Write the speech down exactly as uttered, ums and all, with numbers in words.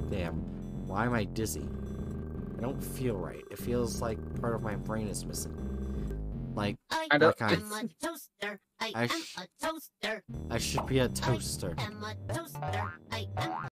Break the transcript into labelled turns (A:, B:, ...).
A: Damn, why am I dizzy? I don't feel right. It feels like part of my brain is missing. Like,
B: I
C: I
A: that
C: don't.
A: kind.
B: am a toaster. I,
A: I
B: am
A: sh-
B: a toaster.
A: I should be a toaster.
B: I am a toaster. I am